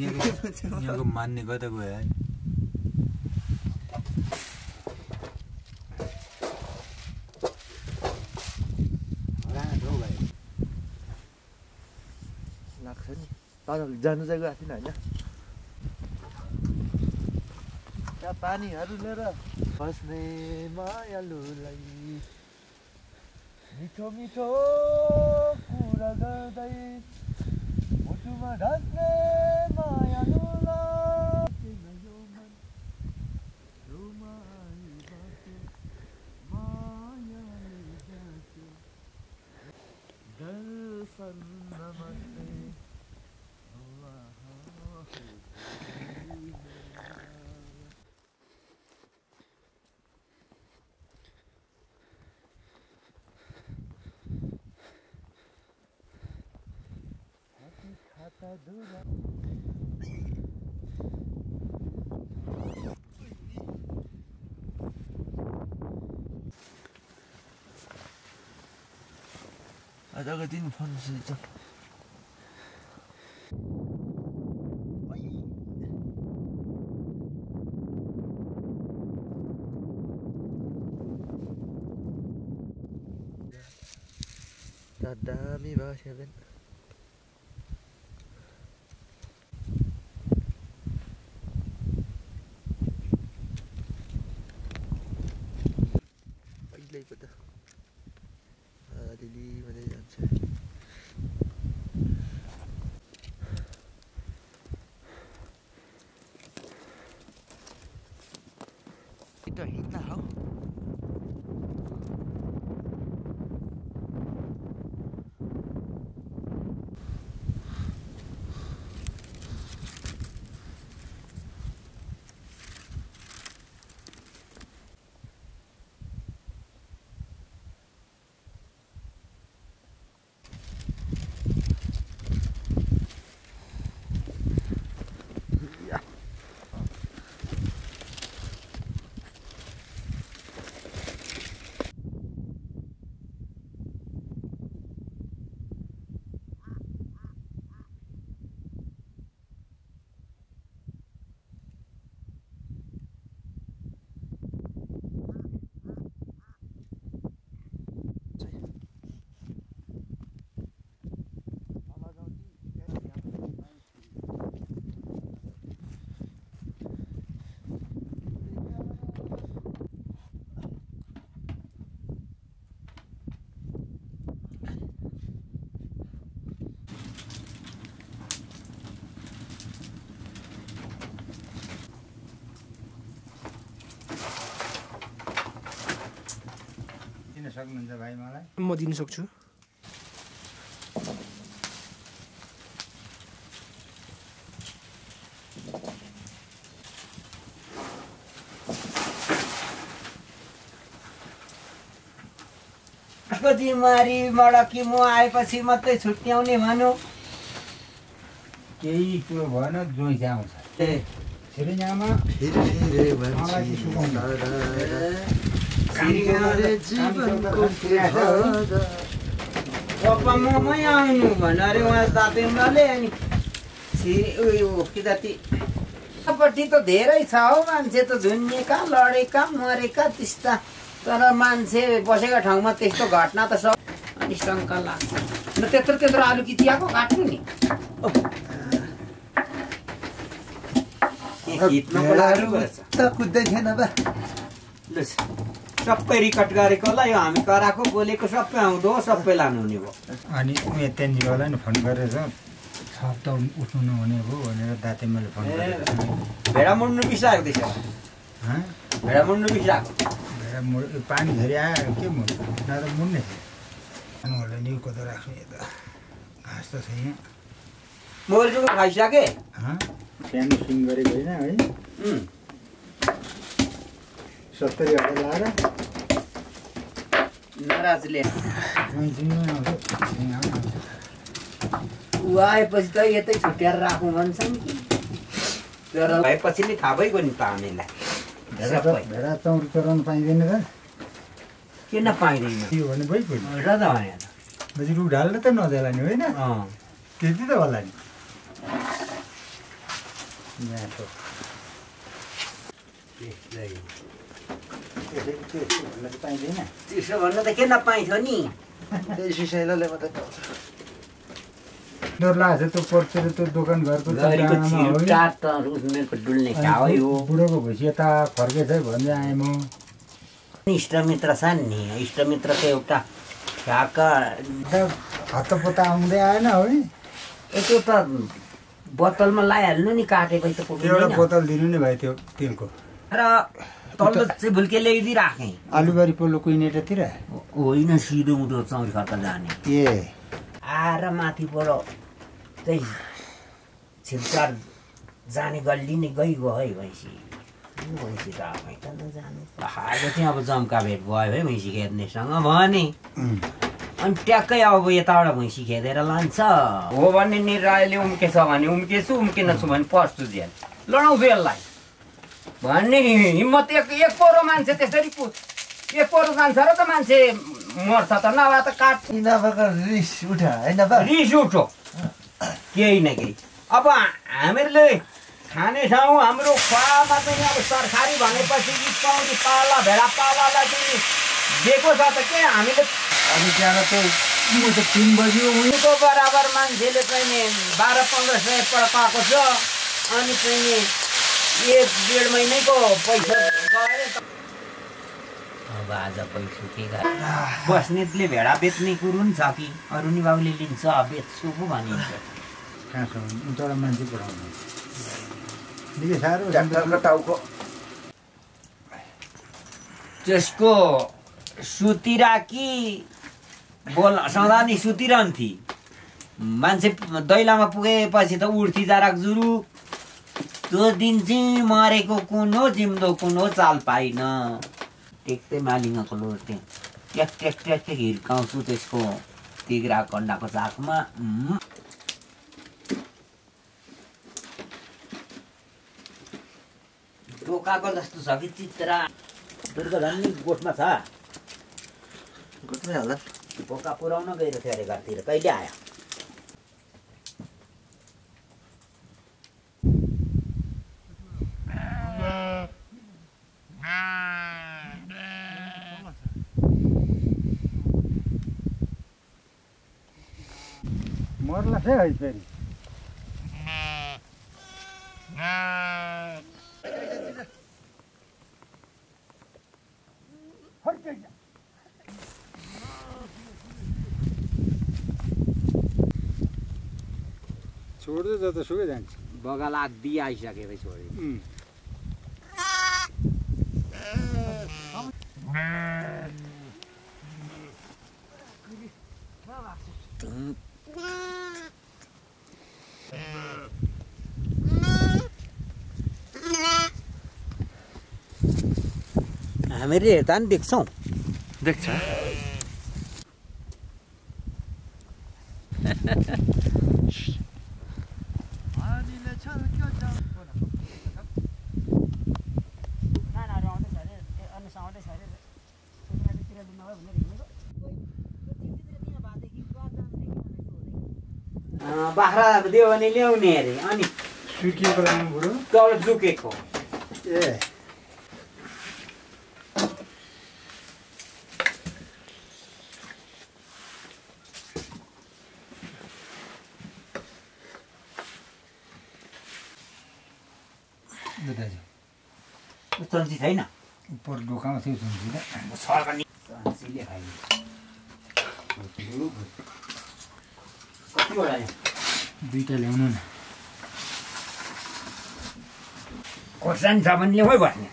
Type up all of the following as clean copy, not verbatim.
यहाँको मान्ने कता गयो है लाग्छ नि तर जानु चाहिँ गएको थिएन होइन त्यहाँ पानीहरू लिएर बस्ने मायालुलाई मिठो मिठो कुरा गर्दै मुटुमा ढल्ने मायालुलाई यो मन रुमाइबाटो मायाले जान्छु दर्शन नमस्ते आजको दिन फोन स्विच अफ दामी भयो सेभेन पहिल्यैको त दिदी भन्दै जान्छ हिँड्न हौ सक्नुहुन्छ भाइ मलाई म दिन सक्छु बिमारीबाट कि म आएपछि मात्रै छुट्याउने भन्नु केही कुरो भएन जोइ आउँछ ए फेरि यहाँमा पप्पामै आउनु भन्नु अरे उहाँ दातेम्बाले अनि उयो कि जति पट्टि त धेरै छ हौ मान्छे त झुन्निएका लडेका मरेका त्यस्ता तर मान्छे बसेका ठाउँमा त्यस्तो घटना त सब अनि शङ्का लाग्छ न त्यत्रो त्यत्रो आलु कि चियाको काट्नु नि कुद्दै थिएन बा सबै रिकट गरेकोलाई यो हामी कराएको बोलेको सबै आउँदो सबै लानुहुने भयो अनि उयो त्यहाँनिरलाई नि फोन गरेर थप त उठ्नु नहुने भयो भनेर दातेमाले फोन गरेर भेडा मुड्नु बिसाएको त्यसो भेडा मुड्नु बिसाएको पानी धेरै आयो के मुड्नु न त मुड्ने थियो नि कोदो राख्ने यता घाँस त छैन मोबाइल खाइसके सानो स्विङ गरेको होइन है 70 हजार लाएर नराजले ऊ आएपछि त यतै छुट्याएर राखौँ भन्छन् कि तर भएपछि नि थाहा भइगयो नि त हामीलाई भेडा चौर चराउनु पाइँदैन र किन पाइँदैन त्यो भने भइगयो र त भएन पछि रुख ढाल्दा त नजाला नि होइन त्यति त होला नि यहाँको त्यसलाई त्यसो भन्न त पाइँदैन त्यसो भन्न त के नपाइन्छ नि त्यही सिसाइलाले मात्रै पाउँछ डर लाग्छ त्यो पर्छ त्यो दोकान घरको डुल्ने खाओ यो बुढोको भएपछि यता फर्केछ भन्दै आएँ म इष्टमित्र छ नि इष्टमित्रको एउटा ठ्याक्क हत्तपत्ता आउँदै आएन है त्यो त बोतलमा लगाइहाल्नु नि काटेपछि त त्यो एउटा बोतल दिनु नि भाइ त्यो तेलको र तल्लो चाहिँ भुल्के ल्याइदिइ राखेँ आलुबारी पल्लो कुइनेटातिर होइन सिधो उठो चौरी खत्ता जाने ए आएर माथिबाट त्यही छिल्चार जाने गल्ली नै गइगयो है भैँसी भैँसी त आफै त नजाने आज चाहिँ अब जम्का भेट भयो है भैँसी खेद्नेसँग भने अनि ट्याक्कै अब यताबाट भैँसी खेदेर लान्छ हो भने नि राईले उम्केछ भने उम्केछु उम्किन छु भने पस्छु जेल लडाउँछु यसलाई भन्ने हिम्मत एक पोरो मान्छे त्यसरी एक पोरो जान्छ र त मान्छे मर्छ त नभए त काट रिस उठा होइन रिस उठो केही न केही अब हामीहरूले खाने ठाउँ हाम्रो खुवामा चाहिँ अब सरकारी भनेपछि पाउने पाला भेडा पालालाई चाहिँ दिएको छ त के हामीले अनि त्यहाँ त म त 3 बजी उनीको बराबर मान्छेले चाहिँ नि 12-15 सय पाएको छ अनि चाहिँ नि 1-1.5 महिनाको पैसा गएर अब आज पैसा के गरे बस्नेतले भेडा बेच्ने कुरो नि छ कि अरुणी बाबुले लिन्छ बेच्छु पो भनिन्छ कहाँसम्म उता मान्छे पढाउनु निकै साह्रो ट्र्याक्टरको टाउको त्यसको सुतिराकी बोल सधैँ नि सुतिरहन्थी मान्छे दैलामा पुगेपछि त उड्थी जाराक जुरु त्यो दिन चाहिँ मरेको कुन हो जिम्दो कुन हो चाल पाइन टेक्दै मालिङको लोटे ट्याक ट्याक ट्याक हिर्काउँछु त्यसको तिग्रा कन्डाको चाकमा ढोकाको जस्तो छ कि चित्रा दुर्गा धनी गोठमा छ गोठमै होला ढोका पुऱ्याउन गएर थियो अरे घरतिर कहिले आयो मर्ला है फेरि छोड्दै जता सुकै जान्छ बगाला दिइ आइसकेपछि छोड्यो हामीले हेर्दा नि देख्छौँ देख्छ बाख्रा दियो भने ल्याउने अरे अनि सुकिएको लानु बुढो तल झुकेको ए चन्ची छैन उपर ढोकामा थियो चन्ची चन्चीले खाइन्छ कतिवटा दुईटा ल्याउनु न खोर्सानी छ भने ल्याउै बस्ने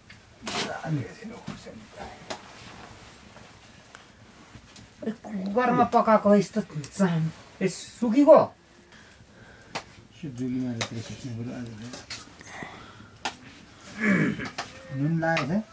कुकरमा पकाएको यस्तो सुकीको जुलीमा नुन लागेको छ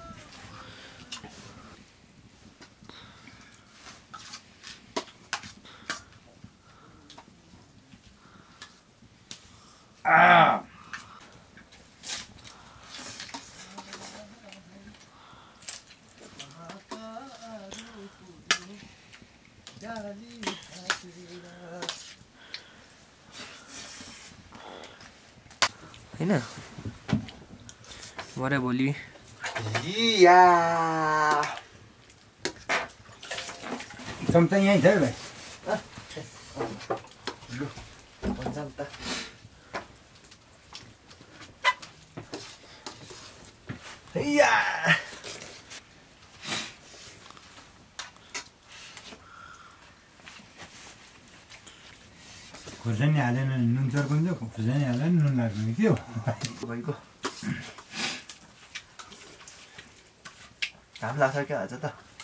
होइन भरे भोलि या चम्चा यहीँ छ है भाइ हुन्छ नि त या खुर्सानी हालेन भने नुन चर्कन्छ खुर्सानी हालेर नुन लाग्ने के हो भइगयो घाम लाग्छ क्या आज त